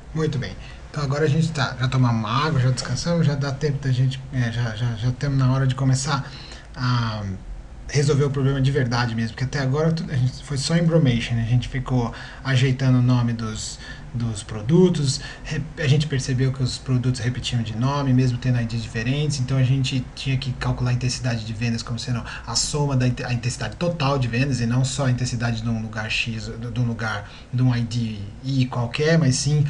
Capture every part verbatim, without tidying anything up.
Muito bem. Então agora a gente tá, já tomamos água, já descansamos, já dá tempo da gente, é, já, já, já estamos na hora de começar a resolver o problema de verdade mesmo, porque até agora tudo, a gente, foi só embromation, a gente ficou ajeitando o nome dos, dos produtos, a gente percebeu que os produtos repetiam de nome, mesmo tendo I Ds diferentes, então a gente tinha que calcular a intensidade de vendas como sendo a soma da a intensidade total de vendas e não só a intensidade de um lugar X, de um lugar, de um I D I qualquer, mas sim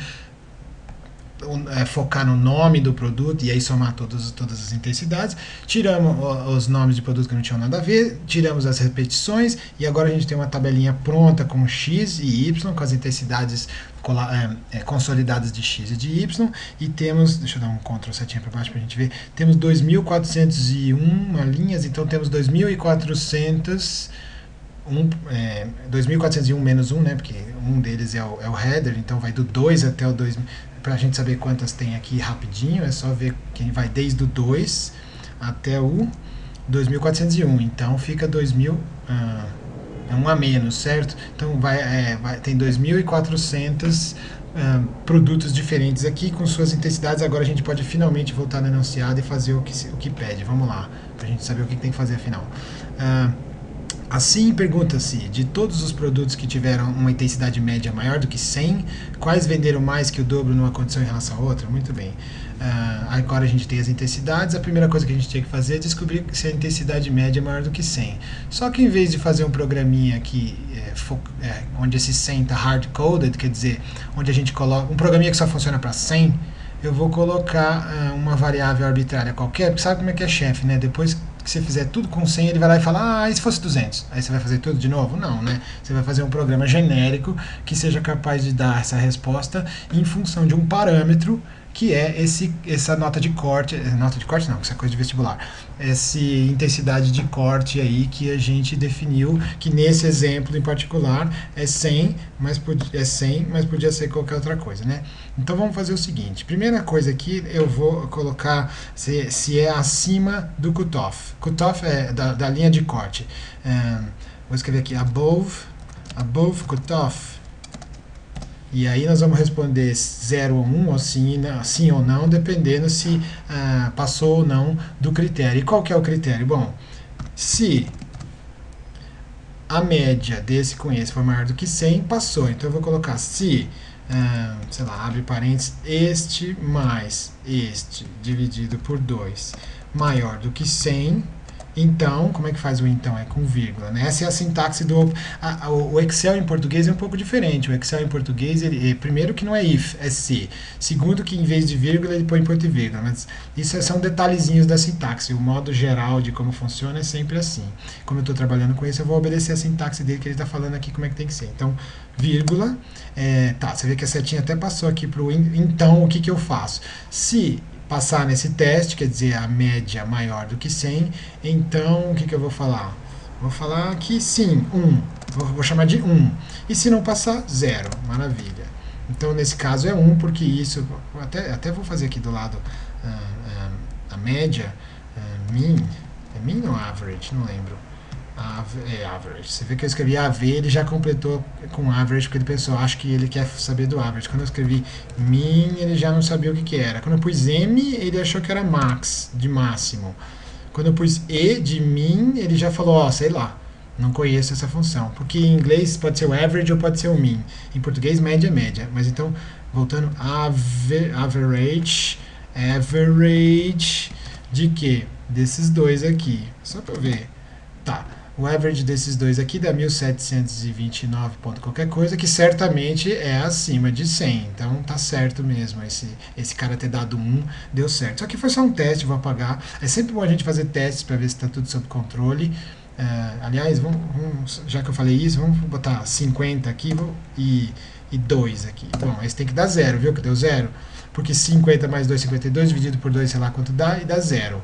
é, focar no nome do produto e aí somar todas, todas as intensidades. Tiramos os nomes de produtos que não tinham nada a ver, tiramos as repetições e agora a gente tem uma tabelinha pronta com X e Y, com as intensidades é, é, consolidadas de X e de Y, e temos, deixa eu dar um Ctrl setinha para baixo para a gente ver, temos dois mil quatrocentos e um linhas, então temos dois mil e quatrocentos Um, é, dois mil quatrocentos e um menos um, né, porque um deles é o, é o header, então vai do dois até o dois mil. Para a gente saber quantas tem aqui rapidinho, é só ver quem vai desde o dois até o dois mil quatrocentos e um. Então fica dois mil, ah, é um a menos, certo? Então vai, é, vai, tem dois mil e quatrocentos ah, produtos diferentes aqui com suas intensidades. Agora a gente pode finalmente voltar no enunciado e fazer o que, o que pede. Vamos lá, para a gente saber o que tem que fazer afinal. Ah, Assim, pergunta-se, de todos os produtos que tiveram uma intensidade média maior do que cem, quais venderam mais que o dobro numa condição em relação a outra? Muito bem. Uh, agora a gente tem as intensidades, a primeira coisa que a gente tinha que fazer é descobrir se a intensidade média é maior do que cem. Só que em vez de fazer um programinha aqui, é, é, onde esse cem está hard-coded, quer dizer, onde a gente coloca um programinha que só funciona para cem, eu vou colocar uh, uma variável arbitrária qualquer, porque sabe como é que é chefe, né? Depois que você fizer tudo com cem, ele vai lá e fala, ah, e se fosse duzentos? Aí você vai fazer tudo de novo? Não, né? Você vai fazer um programa genérico que seja capaz de dar essa resposta em função de um parâmetro que é esse, essa nota de corte, nota de corte não, isso é coisa de vestibular, essa intensidade de corte aí que a gente definiu, que nesse exemplo em particular é cem, mas podia, é cem, mas podia ser qualquer outra coisa, né? Então vamos fazer o seguinte, primeira coisa aqui eu vou colocar se, se é acima do cutoff, cutoff é da, da linha de corte, um, vou escrever aqui above, above cutoff. E aí nós vamos responder zero ou um, ou sim, sim ou não, dependendo se ah, passou ou não do critério. E qual que é o critério? Bom, se a média desse com esse for maior do que cem, passou. Então eu vou colocar se, ah, sei lá, abre parênteses, este mais este dividido por dois maior do que cem, então, como é que faz o então? É com vírgula, né? Essa é a sintaxe do... A, a, o Excel em português é um pouco diferente. O Excel em português, ele, primeiro que não é if, é se. Segundo que em vez de vírgula, ele põe ponto e vírgula. Mas isso são detalhezinhos da sintaxe. O modo geral de como funciona é sempre assim. Como eu estou trabalhando com isso, eu vou obedecer a sintaxe dele, que ele está falando aqui como é que tem que ser. Então, vírgula, é, tá, você vê que a setinha até passou aqui para o então, o que, que eu faço? Se passar nesse teste, quer dizer, a média maior do que cem, então o que, que eu vou falar? Vou falar que sim, um, vou, vou chamar de um, e se não passar, zero, maravilha. Então nesse caso é um, porque isso, até, até vou fazer aqui do lado uh, uh, a média, uh, mean, é mean ou average? Não lembro. É average. Você vê que eu escrevi A V, ele já completou com average, porque ele pensou, acho que ele quer saber do average. Quando eu escrevi min, ele já não sabia o que, que era. Quando eu pus M, ele achou que era max, de máximo. Quando eu pus E de min, ele já falou, ó, oh, sei lá, não conheço essa função. Porque em inglês pode ser o average ou pode ser o min. Em português, média é média. Mas então, voltando, aver, average, average de quê? Desses dois aqui. Só pra eu ver. Tá. O average desses dois aqui dá mil setecentos e vinte e nove ponto qualquer coisa, que certamente é acima de cem. Então tá certo mesmo, esse, esse cara ter dado um, deu certo. Só que foi só um teste, vou apagar. É sempre bom a gente fazer testes para ver se está tudo sob controle. Uh, aliás, vamos, vamos, já que eu falei isso, vamos botar cinquenta aqui e, e dois aqui. Bom, esse tem que dar zero, viu que deu zero? Porque cinquenta mais dois, cinquenta e dois, dividido por dois, sei lá quanto dá, e dá zero.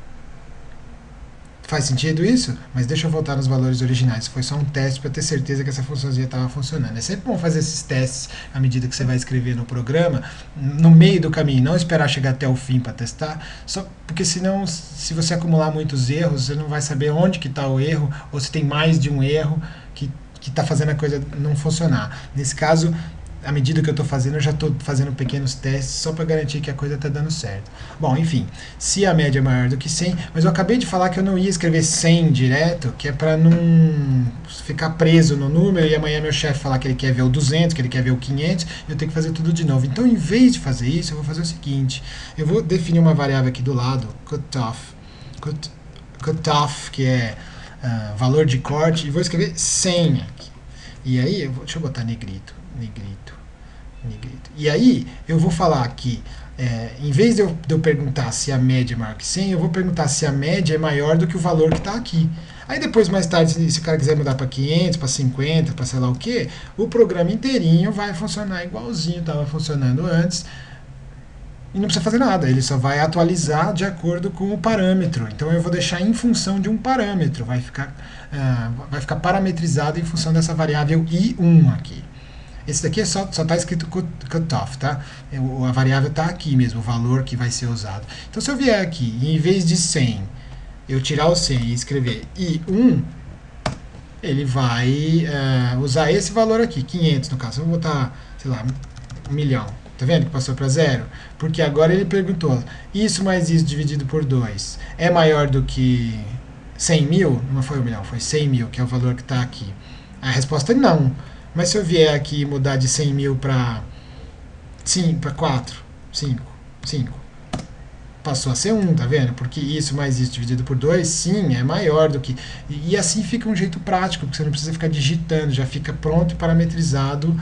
Faz sentido isso? Mas deixa eu voltar nos valores originais. Foi só um teste para ter certeza que essa funçãozinha estava funcionando. É sempre bom fazer esses testes à medida que você vai escrever no programa, no meio do caminho, não esperar chegar até o fim para testar, só porque senão, se você acumular muitos erros, você não vai saber onde que está o erro, ou se tem mais de um erro que que está fazendo a coisa não funcionar. Nesse caso, à medida que eu estou fazendo, eu já estou fazendo pequenos testes só para garantir que a coisa está dando certo. Bom, enfim, se a média é maior do que cem, mas eu acabei de falar que eu não ia escrever cem direto, que é para não ficar preso no número e amanhã meu chefe falar que ele quer ver o duzentos, que ele quer ver o quinhentos, eu tenho que fazer tudo de novo. Então, em vez de fazer isso, eu vou fazer o seguinte, eu vou definir uma variável aqui do lado, cutoff, cut, cutoff, que é uh, valor de corte, e vou escrever cem aqui. E aí, eu vou, deixa eu botar negrito, negrito, negrito. E aí, eu vou falar que, é, em vez de eu, de eu perguntar se a média é maior que cem, eu vou perguntar se a média é maior do que o valor que está aqui. Aí depois, mais tarde, se, se o cara quiser mudar para quinhentos, para cinquenta, para sei lá o que, o programa inteirinho vai funcionar igualzinho estava funcionando antes, e não precisa fazer nada, ele só vai atualizar de acordo com o parâmetro. Então eu vou deixar em função de um parâmetro, vai ficar, uh, vai ficar parametrizado em função dessa variável i um aqui. Esse daqui é só está escrito cutoff, tá? A variável está aqui mesmo, o valor que vai ser usado. Então se eu vier aqui e em vez de cem, eu tirar o cem e escrever i um, ele vai uh, usar esse valor aqui, quinhentos no caso. Eu vou botar, sei lá, um milhão. Tá vendo que passou para zero? Porque agora ele perguntou, isso mais isso dividido por dois é maior do que cem mil? Não foi um milhão, foi cem mil, que é o valor que está aqui. A resposta é não. Mas se eu vier aqui e mudar de cem mil para quatro, cinco, cinco, passou a ser um, tá vendo? Porque isso mais isso dividido por dois, sim, é maior do que... E, e assim fica um jeito prático, porque você não precisa ficar digitando, já fica pronto e parametrizado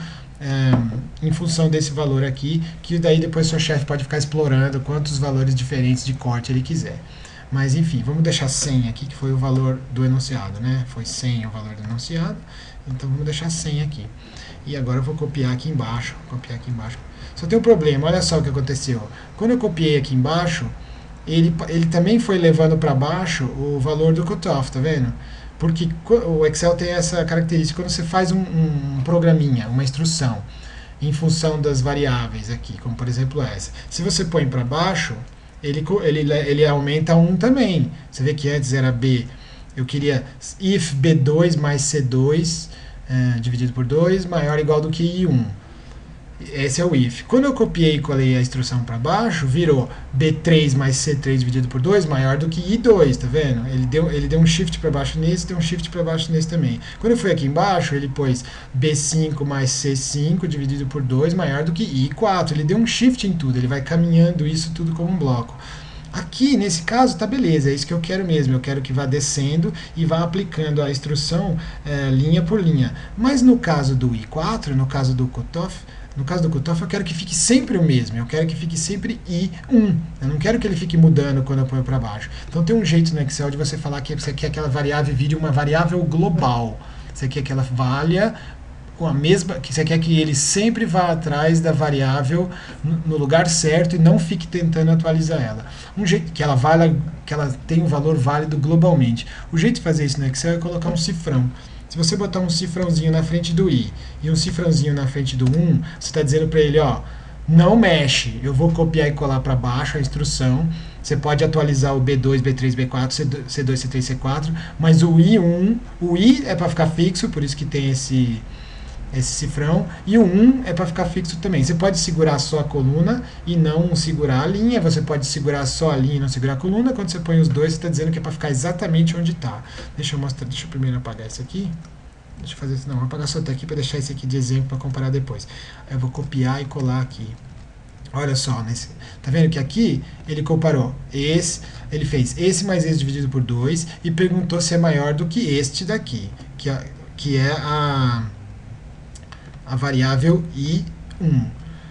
É, em função desse valor aqui, que daí depois seu chefe pode ficar explorando quantos valores diferentes de corte ele quiser. Mas enfim, vamos deixar cem aqui, que foi o valor do enunciado, né? Foi cem o valor do enunciado, então vamos deixar cem aqui. E agora eu vou copiar aqui embaixo, copiar aqui embaixo. Só tem um problema, olha só o que aconteceu. Quando eu copiei aqui embaixo, ele, ele também foi levando para baixo o valor do cutoff, tá vendo? Porque o Excel tem essa característica, quando você faz um, um programinha, uma instrução, em função das variáveis aqui, como por exemplo essa. Se você põe para baixo, ele, ele, ele aumenta um também. Você vê que antes era B, eu queria if B dois mais C dois, é, dividido por dois, maior ou igual do que I um. Esse é o if. Quando eu copiei e colei a instrução para baixo, virou B três mais C três dividido por dois maior do que I dois, tá vendo? Ele deu, ele deu um shift para baixo nesse, deu um shift para baixo nesse também. Quando eu fui aqui embaixo, ele pôs B cinco mais C cinco dividido por dois maior do que I quatro. Ele deu um shift em tudo, ele vai caminhando isso tudo como um bloco. Aqui, nesse caso, tá beleza, é isso que eu quero mesmo, eu quero que vá descendo e vá aplicando a instrução é, linha por linha. Mas no caso do I quatro, no caso do cutoff, no caso do cutoff, eu quero que fique sempre o mesmo, eu quero que fique sempre I um. Eu não quero que ele fique mudando quando eu ponho para baixo. Então tem um jeito no Excel de você falar que você quer aquela variável vire uma variável global. Você quer que ela valha com a mesma, que você quer que ele sempre vá atrás da variável no lugar certo e não fique tentando atualizar ela. Um jeito que ela valha, que ela tenha um valor válido globalmente. O jeito de fazer isso no Excel é colocar um cifrão. Se você botar um cifrãozinho na frente do i e um cifrãozinho na frente do um, você está dizendo para ele, ó, não mexe, eu vou copiar e colar para baixo a instrução. Você pode atualizar o B dois, B três, B quatro, C dois, C três, C quatro, mas o I um, o I é para ficar fixo, por isso que tem esse, esse cifrão, e o um é para ficar fixo também. Você pode segurar só a coluna e não segurar a linha, você pode segurar só a linha e não segurar a coluna. Quando você põe os dois, você está dizendo que é para ficar exatamente onde está. Deixa eu mostrar, deixa eu primeiro apagar isso aqui. Deixa eu fazer isso, não, vou apagar só até aqui para deixar isso aqui de exemplo para comparar depois. Eu vou copiar e colar aqui. Olha só, nesse, tá vendo que aqui ele comparou esse, ele fez esse mais esse dividido por dois e perguntou se é maior do que este daqui, que é, que é a... a variável I um.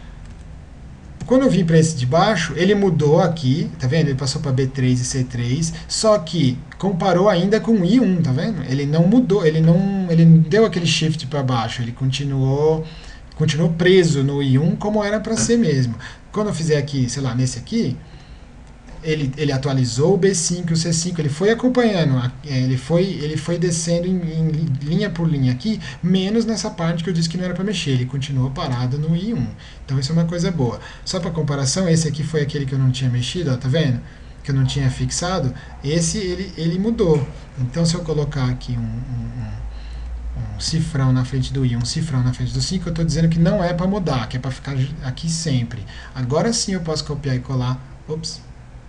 Quando eu vim para esse de baixo, ele mudou aqui, tá vendo? Ele passou para B três e C três, só que comparou ainda com I um, tá vendo? Ele não mudou, ele não, ele não deu aquele shift para baixo, ele continuou, continuou preso no I um como era para ser mesmo. Quando eu fizer aqui, sei lá, nesse aqui, Ele, ele atualizou o B cinco e o C cinco, ele foi acompanhando, ele foi, ele foi descendo em, em linha por linha aqui, menos nessa parte que eu disse que não era para mexer, ele continuou parado no I um. Então isso é uma coisa boa. Só para comparação, esse aqui foi aquele que eu não tinha mexido, ó, tá vendo? Que eu não tinha fixado, esse ele, ele mudou. Então se eu colocar aqui um, um, um cifrão na frente do i, um cifrão na frente do cinco, eu estou dizendo que não é para mudar, que é para ficar aqui sempre. Agora sim eu posso copiar e colar. Ops.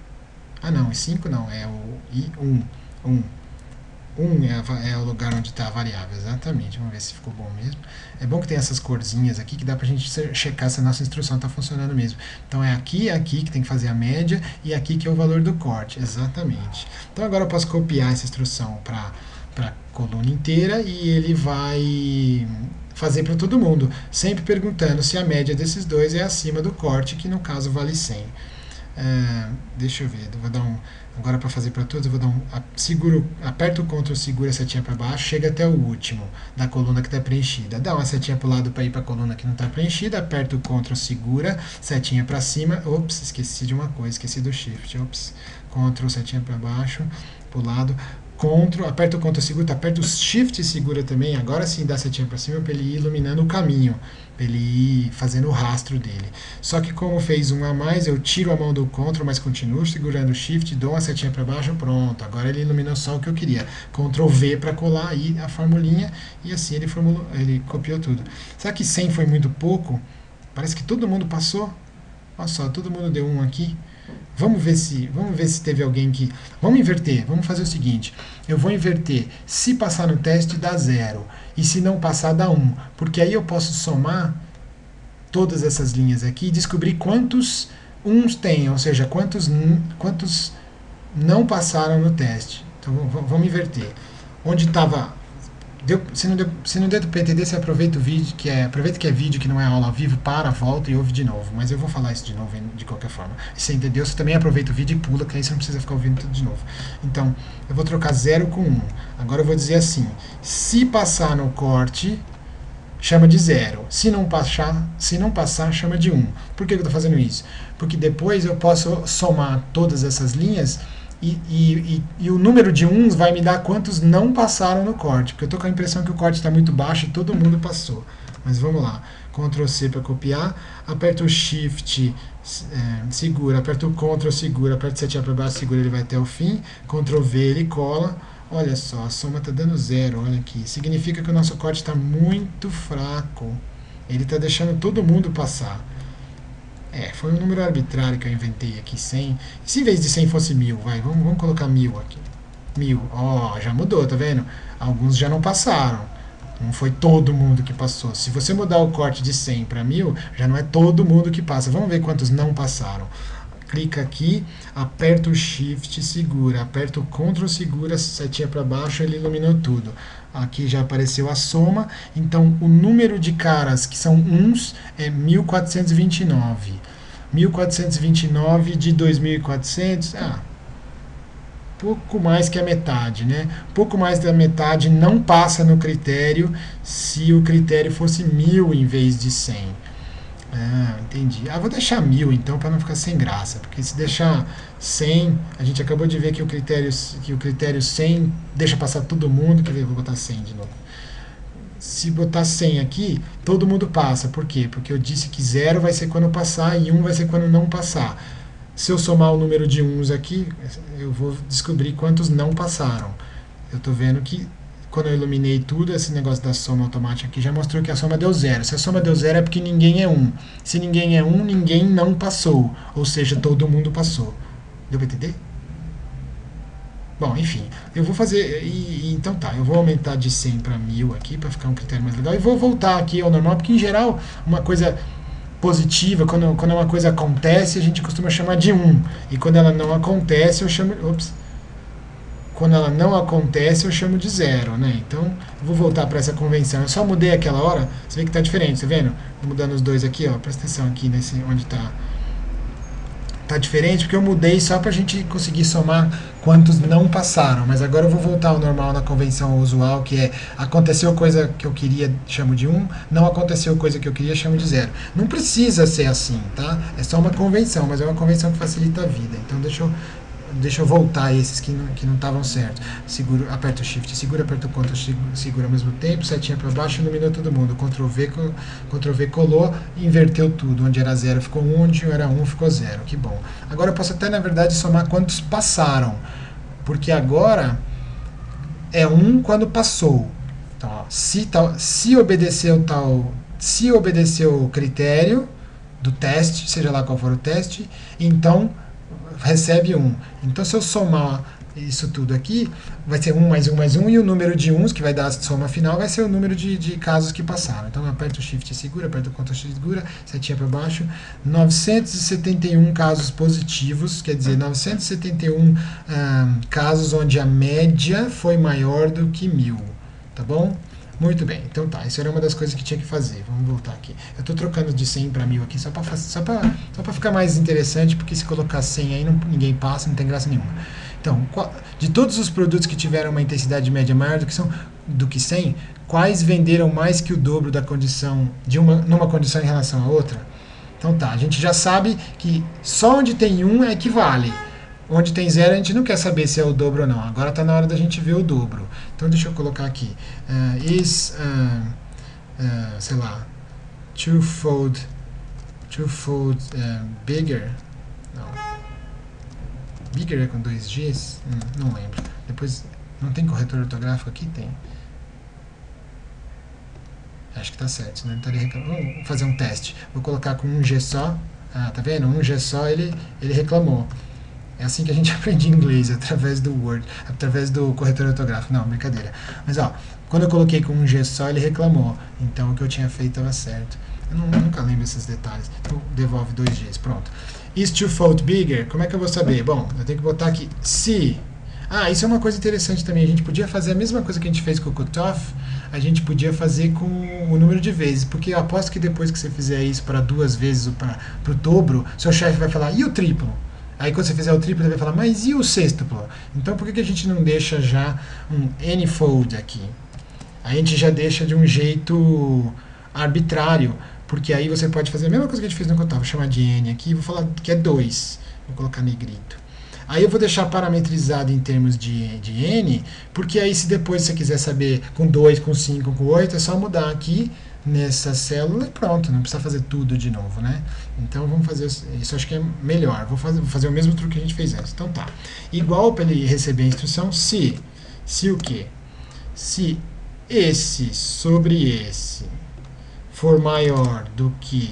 Ah não, cinco não, é o i um. um. um é, a, é o lugar onde está a variável, exatamente. Vamos ver se ficou bom mesmo. É bom que tem essas corzinhas aqui que dá para a gente checar se a nossa instrução está funcionando mesmo. Então é aqui e aqui que tem que fazer a média e aqui que é o valor do corte, exatamente. Então agora eu posso copiar essa instrução para a coluna inteira e ele vai fazer para todo mundo, sempre perguntando se a média desses dois é acima do corte, que no caso vale cem. Uh, deixa eu ver, eu vou dar um, agora para fazer para todos, eu vou dar um, seguro, aperto o Ctrl, segura a setinha para baixo, chega até o último da coluna que está preenchida, dá uma setinha para o lado para ir para a coluna que não está preenchida, aperto o Ctrl, segura, setinha para cima, ops, esqueci de uma coisa, esqueci do Shift, ops, Ctrl, setinha para baixo, para o lado, Ctrl, aperta o Ctrl, segura, aperta o Shift e segura também, agora sim dá a setinha para cima para ele ir iluminando o caminho, para ele ir fazendo o rastro dele. Só que como fez um a mais, eu tiro a mão do Ctrl, mas continuo segurando o Shift, dou uma setinha para baixo, pronto, agora ele iluminou só o que eu queria. Ctrl V para colar aí a formulinha, e assim ele, formulou, ele copiou tudo. Será que cem foi muito pouco? Parece que todo mundo passou. Olha só, todo mundo deu um aqui. Vamos ver se, vamos ver se teve alguém que... Vamos inverter, vamos fazer o seguinte. Eu vou inverter. Se passar no teste, dá zero. E se não passar, dá um. Porque aí eu posso somar todas essas linhas aqui e descobrir quantos uns tem. Ou seja, quantos, quantos não passaram no teste. Então vamos inverter. Onde estava... Deu, se, não deu, se não deu para entender, você aproveita o vídeo, que é, aproveita que é vídeo, que não é aula ao vivo, para, volta e ouve de novo. Mas eu vou falar isso de novo de qualquer forma. Se você entendeu, você também aproveita o vídeo e pula, que aí você não precisa ficar ouvindo tudo de novo. Então, eu vou trocar zero com um. Agora eu vou dizer assim, se passar no corte, chama de zero. Se não passar, se não passar, chama de um. Por que eu estou fazendo isso? Porque depois eu posso somar todas essas linhas E, e, e, e o número de uns vai me dar quantos não passaram no corte, porque eu estou com a impressão que o corte está muito baixo e todo mundo passou. Mas vamos lá, Ctrl C para copiar, aperto o Shift, é, segura, aperto o Ctrl, segura, aperto o setinha para baixo, segura, ele vai até o fim, Ctrl V, ele cola, olha só, a soma está dando zero, olha aqui, significa que o nosso corte está muito fraco, ele está deixando todo mundo passar. É, foi um número arbitrário que eu inventei aqui, cem. E se em vez de cem fosse mil, vai, vamos, vamos colocar mil aqui. Mil, ó, oh, já mudou, tá vendo? Alguns já não passaram. Não foi todo mundo que passou. Se você mudar o corte de cem para mil, já não é todo mundo que passa. Vamos ver quantos não passaram. Clica aqui, aperta o Shift, segura, aperta o Ctrl, segura, setinha para baixo, ele iluminou tudo. Aqui já apareceu a soma, então o número de caras que são uns é mil quatrocentos e vinte e nove. mil quatrocentos e vinte e nove de dois mil e quatrocentos, ah, pouco mais que a metade, né? Pouco mais da metade não passa no critério se o critério fosse mil em vez de cem. Ah, entendi. Ah, vou deixar mil então para não ficar sem graça, porque se deixar cem, a gente acabou de ver que o critério, que o critério cem deixa passar todo mundo, quer ver, vou botar cem de novo. Se botar cem aqui, todo mundo passa. Por quê? Porque eu disse que zero vai ser quando passar e um vai ser quando não passar. Se eu somar o número de uns aqui, eu vou descobrir quantos não passaram. Eu estou vendo que quando eu iluminei tudo, esse negócio da soma automática aqui já mostrou que a soma deu zero. Se a soma deu zero é porque ninguém é um. Se ninguém é um, ninguém não passou. Ou seja, todo mundo passou. Deu para entender? Bom, enfim, eu vou fazer, e, e, então tá, eu vou aumentar de cem para mil aqui, para ficar um critério mais legal, e vou voltar aqui ao normal, porque em geral, uma coisa positiva, quando, quando uma coisa acontece, a gente costuma chamar de um, e quando ela não acontece, eu chamo, ops, quando ela não acontece, eu chamo de zero, né? Então, eu vou voltar para essa convenção. Eu só mudei aquela hora, você vê que está diferente, tá vendo? Vou mudando os dois aqui, ó, presta atenção aqui nesse, onde está. Tá diferente porque eu mudei só para a gente conseguir somar quantos não passaram. Mas agora eu vou voltar ao normal na convenção usual, que é aconteceu coisa que eu queria, chamo de um, não aconteceu coisa que eu queria, chamo de zero. Não precisa ser assim, tá? É só uma convenção, mas é uma convenção que facilita a vida. Então deixa eu... Deixa eu voltar esses que não que não estavam certos. Seguro, aperta o Shift, segura, aperta o Ctrl, segura ao mesmo tempo, setinha para baixo, iluminou todo mundo. Ctrl V, Ctrl V colou, inverteu tudo. Onde era zero ficou um, onde era um ficou zero. Que bom. Agora eu posso até, na verdade, somar quantos passaram. Porque agora é um quando passou. Então, ó, se, tal, se obedeceu tal, se obedeceu o critério do teste, seja lá qual for o teste, então recebe um. Então, se eu somar isso tudo aqui, vai ser um mais um mais um, e o número de uns, que vai dar a soma final, vai ser o número de, de casos que passaram. Então, aperta o Shift e segura, aperta o Ctrl X e segura, setinha para baixo, novecentos e setenta e um casos positivos, quer dizer, novecentos e setenta e um ah, casos onde a média foi maior do que mil, tá bom? Muito bem, então tá, isso era uma das coisas que tinha que fazer. Vamos voltar aqui. Eu estou trocando de cem para mil aqui só para só só para ficar mais interessante, porque se colocar cem aí não, ninguém passa, não tem graça nenhuma. Então, de todos os produtos que tiveram uma intensidade média maior do que, são, do que cem, quais venderam mais que o dobro da condição, de uma, numa condição em relação a outra? Então tá, a gente já sabe que só onde tem um é que vale. Onde tem zero a gente não quer saber se é o dobro ou não. Agora está na hora da gente ver o dobro. Então deixa eu colocar aqui. Uh, is, uh, uh, sei lá, twofold, twofold uh, bigger? Não. Bigger é com dois Gs? Hum, não lembro. Depois, não tem corretor ortográfico aqui? Tem. Acho que está certo, senão ele estaria reclamando. Vamos fazer um teste. Vou colocar com um G só. Ah, tá vendo? Um G só ele, ele reclamou. É assim que a gente aprende inglês, através do Word, através do corretor ortográfico. Não, brincadeira. Mas ó, quando eu coloquei com um G só, ele reclamou. Então o que eu tinha feito estava certo. Eu, não, eu nunca lembro esses detalhes. Então devolve dois Gs, pronto. Is twofold bigger? Como é que eu vou saber? Bom, eu tenho que botar aqui se. Ah, isso é uma coisa interessante também. A gente podia fazer a mesma coisa que a gente fez com o cutoff, a gente podia fazer com o número de vezes, porque eu aposto que depois que você fizer isso para duas vezes ou para o dobro, seu chefe vai falar, e o triplo? Aí quando você fizer o triplo, ele vai falar, mas e o sextuplo? Então por que, que a gente não deixa já um n-fold aqui? A gente já deixa de um jeito arbitrário, porque aí você pode fazer a mesma coisa que a gente fez no cutoff, vou chamar de n aqui, vou falar que é dois, vou colocar negrito. Aí eu vou deixar parametrizado em termos de, de n, porque aí se depois você quiser saber com dois, com cinco, com oito, é só mudar aqui nessa célula e pronto, não precisa fazer tudo de novo, né? Então vamos fazer isso, acho que é melhor. Vou fazer, vou fazer o mesmo truque que a gente fez antes. Então tá, igual para ele receber a instrução, se, se o quê? Se esse sobre esse for maior do que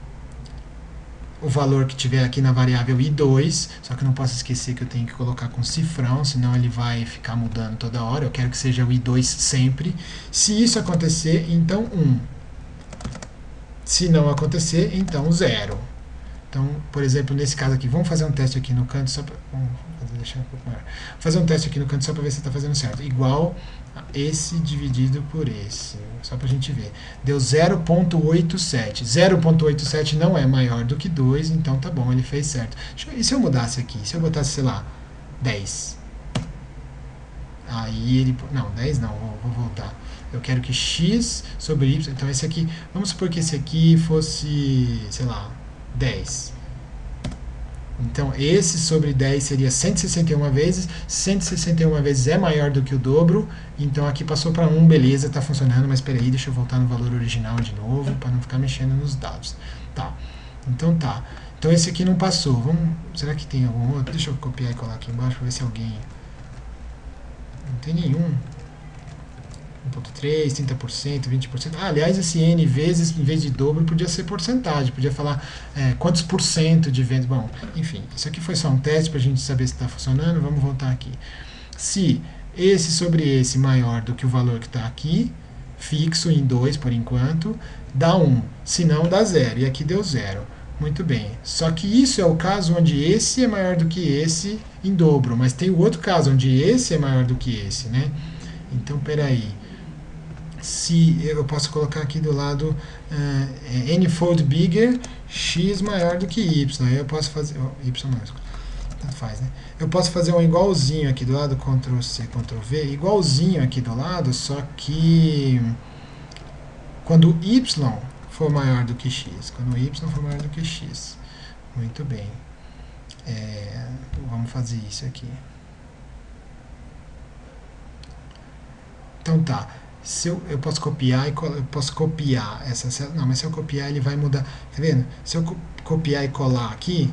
o valor que tiver aqui na variável i dois, só que não posso esquecer que eu tenho que colocar com cifrão, senão ele vai ficar mudando toda hora, eu quero que seja o i dois sempre. Se isso acontecer, então um. Se não acontecer, então zero. Então, por exemplo, nesse caso aqui, vamos fazer um teste aqui no canto, só para deixar um pouco maior. Vou fazer um teste aqui no canto só para ver se está fazendo certo. Igual a esse dividido por esse, só para a gente ver. Deu zero ponto oitenta e sete. zero ponto oitenta e sete não é maior do que dois, então tá bom, ele fez certo. E se eu mudasse aqui? Se eu botasse, sei lá, dez? Aí ele... Não, dez não, vou, vou voltar. Eu quero que x sobre y... Então esse aqui... Vamos supor que esse aqui fosse, sei lá, dez. Então, esse sobre dez seria cento e sessenta e uma vezes. cento e sessenta e uma vezes é maior do que o dobro. Então, aqui passou para um, beleza, está funcionando. Mas, espera aí, deixa eu voltar no valor original de novo, para não ficar mexendo nos dados. Tá, então tá. Então, esse aqui não passou. Vamos, será que tem algum outro? Deixa eu copiar e colar aqui embaixo, para ver se alguém... Não tem nenhum. um ponto três, trinta por cento, vinte por cento. Ah, aliás, esse N vezes, em vez de dobro, podia ser porcentagem. Podia falar é, quantos por cento de venda. Bom, enfim, isso aqui foi só um teste para a gente saber se está funcionando. Vamos voltar aqui. Se esse sobre esse maior do que o valor que está aqui, fixo em dois por enquanto, dá um. Se não, dá zero. E aqui deu zero. Muito bem. Só que isso é o caso onde esse é maior do que esse em dobro. Mas tem o outro caso onde esse é maior do que esse, né? Então, peraí. Se eu posso colocar aqui do lado uh, n-fold bigger, x maior do que y. Aí eu posso fazer... Oh, y maiúsculo. Tanto faz, né? Eu posso fazer um igualzinho aqui do lado, control C, control V. Igualzinho aqui do lado, só que... Quando y for maior do que x. Quando y for maior do que x. Muito bem. É, vamos fazer isso aqui. Então tá. Se eu, eu posso copiar e colar, eu posso copiar essa célula. Não, mas se eu copiar ele vai mudar. Tá vendo? Se eu co copiar e colar aqui,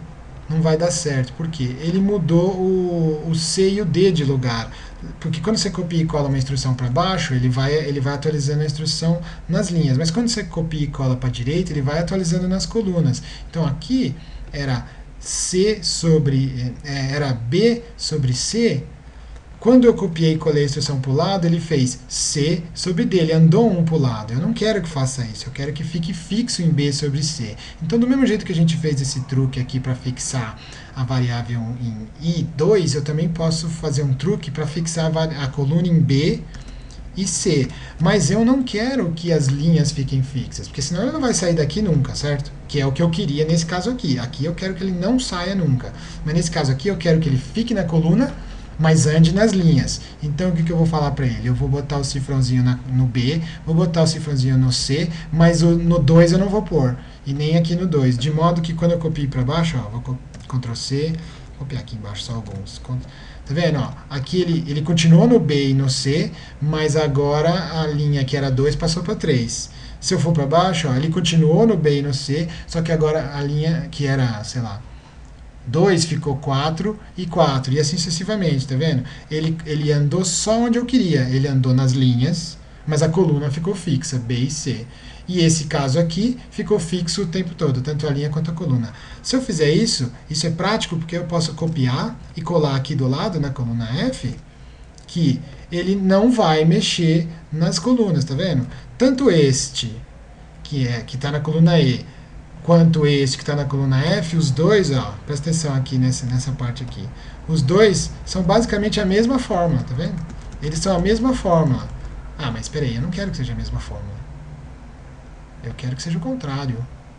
não vai dar certo. Por quê? Ele mudou o, o C e o D de lugar. Porque quando você copia e cola uma instrução para baixo, ele vai, ele vai atualizando a instrução nas linhas. Mas quando você copia e cola para a direita, ele vai atualizando nas colunas. Então aqui era C sobre, é, era B sobre C. Quando eu copiei e colei a instrução para o lado, ele fez C sobre D, ele andou um para o lado. Eu não quero que faça isso, eu quero que fique fixo em B sobre C. Então, do mesmo jeito que a gente fez esse truque aqui para fixar a variável em I dois, eu também posso fazer um truque para fixar a, a coluna em B e C. Mas eu não quero que as linhas fiquem fixas, porque senão ele não vai sair daqui nunca, certo? Que é o que eu queria nesse caso aqui. Aqui eu quero que ele não saia nunca. Mas nesse caso aqui eu quero que ele fique na coluna, mas ande nas linhas. Então, o que, que eu vou falar para ele? Eu vou botar o cifrãozinho na, no B, vou botar o cifrãozinho no C, mas o, no dois eu não vou pôr, e nem aqui no dois. De modo que quando eu copio para baixo, ó, vou control C, vou copiar aqui embaixo só alguns. Tá vendo? Ó, aqui ele, ele continuou no B e no C, mas agora a linha que era dois passou para três. Se eu for para baixo, ó, ele continuou no B e no C, só que agora a linha que era, sei lá, dois ficou quatro e quatro, e assim sucessivamente, tá vendo? Ele, ele andou só onde eu queria, ele andou nas linhas, mas a coluna ficou fixa, B e C. E esse caso aqui ficou fixo o tempo todo, tanto a linha quanto a coluna. Se eu fizer isso, isso é prático porque eu posso copiar e colar aqui do lado, na coluna F, que ele não vai mexer nas colunas, tá vendo? Tanto este, que é que está na coluna E, quanto este que está na coluna F, os dois, ó, presta atenção aqui nessa, nessa parte aqui, os dois são basicamente a mesma fórmula, tá vendo? Eles são a mesma fórmula. Ah, mas espera aí, eu não quero que seja a mesma fórmula. Eu quero que seja o contrário.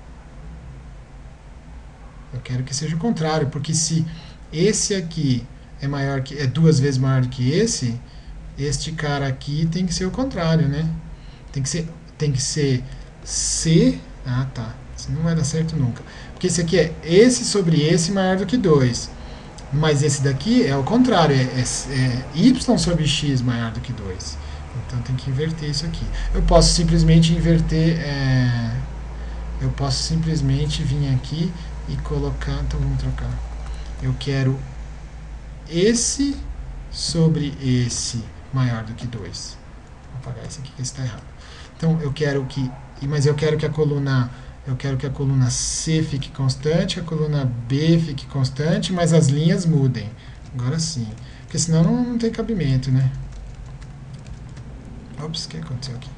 Eu quero que seja o contrário, porque se esse aqui é maior que, é duas vezes maior do que esse, este cara aqui tem que ser o contrário, né? Tem que ser, tem que ser C, ah tá, isso não vai dar certo nunca. Porque esse aqui é esse sobre esse maior do que dois. Mas esse daqui é o contrário, é, é, é y sobre x maior do que dois. Então tem que inverter isso aqui. Eu posso simplesmente inverter, é, eu posso simplesmente vir aqui e colocar, então vamos trocar. Eu quero esse sobre esse maior do que dois. Vou apagar esse aqui que está errado. Então eu quero que, mas eu quero que a coluna, eu quero que a coluna C fique constante, a coluna B fique constante, mas as linhas mudem. Agora sim, porque senão não, não tem cabimento, né? Ops, o que aconteceu aqui?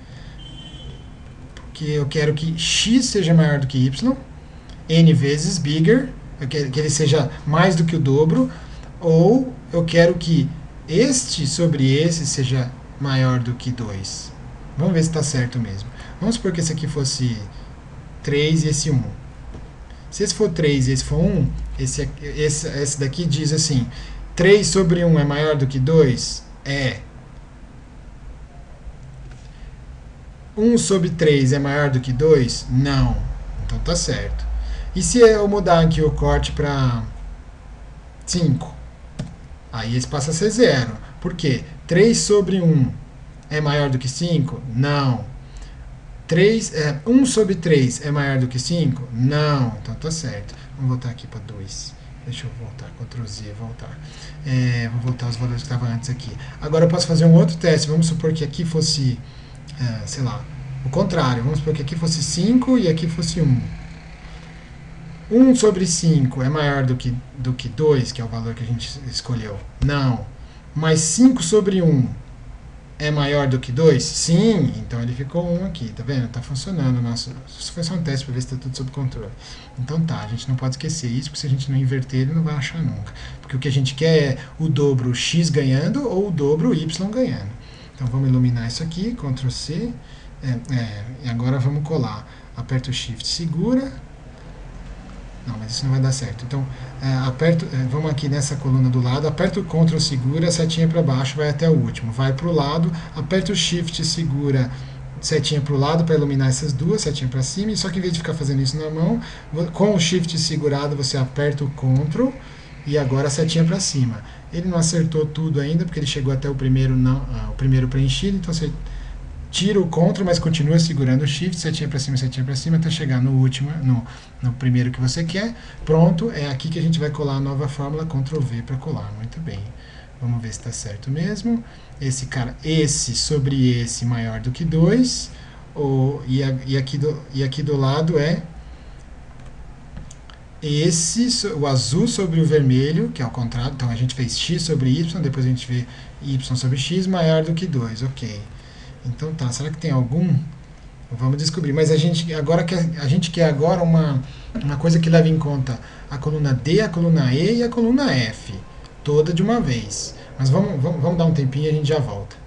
Porque eu quero que x seja maior do que y, n vezes bigger, eu quero que ele seja mais do que o dobro, ou eu quero que este sobre esse seja maior do que dois. Vamos ver se está certo mesmo. Vamos supor que esse aqui fosse três e esse um. Se esse for três e esse for um, esse, esse, esse daqui diz assim, três sobre um é maior do que dois? É. um sobre três é maior do que dois? Não. Então tá certo. E se eu mudar aqui o corte para cinco? Aí esse passa a ser zero. Por quê? três sobre um é maior do que cinco? Não. três, é, um sobre três é maior do que cinco? Não. Então tá certo. Vamos voltar aqui para dois. Deixa eu voltar, control Z, voltar. É, vou voltar os valores que estavam antes aqui. Agora eu posso fazer um outro teste. Vamos supor que aqui fosse, é, sei lá, o contrário. Vamos supor que aqui fosse cinco e aqui fosse um. um sobre cinco é maior do que, do que dois, que é o valor que a gente escolheu? Não. Mas cinco sobre um é maior do que dois? Sim. Então ele ficou um aqui, tá vendo? Tá funcionando o nosso... Isso foi só um teste para ver se está tudo sob controle. Então tá, a gente não pode esquecer isso, porque se a gente não inverter, ele não vai achar nunca. Porque o que a gente quer é o dobro x ganhando ou o dobro y ganhando. Então vamos iluminar isso aqui, control C, é, é, e agora vamos colar. Aperta o Shift, segura. Não, mas isso não vai dar certo. Então, é, aperto, é, vamos aqui nessa coluna do lado, aperta o control, segura, setinha para baixo, vai até o último. Vai para o lado, aperta o Shift, segura, setinha para o lado para iluminar essas duas, setinha para cima. E só que em vez de ficar fazendo isso na mão, com o Shift segurado, você aperta o control e agora a setinha para cima. Ele não acertou tudo ainda, porque ele chegou até o primeiro, não, ah, o primeiro preenchido, então você tira o CTRL, mas continua segurando o SHIFT, setinha para cima, setinha para cima, até chegar no último, no, no primeiro que você quer. Pronto, é aqui que a gente vai colar a nova fórmula, control V para colar. Muito bem. Vamos ver se está certo mesmo. Esse cara, esse sobre esse maior do que dois, ou, e, a, e, aqui do, e aqui do lado é esse, o azul sobre o vermelho, que é ao contrário. Então a gente fez x sobre y, depois a gente vê y sobre x maior do que dois. Ok. Então tá, será que tem algum? Vamos descobrir. Mas a gente agora quer, a gente quer agora uma, uma coisa que leve em conta a coluna D, a coluna E e a coluna F. Toda de uma vez. Mas vamos, vamos, vamos dar um tempinho e a gente já volta.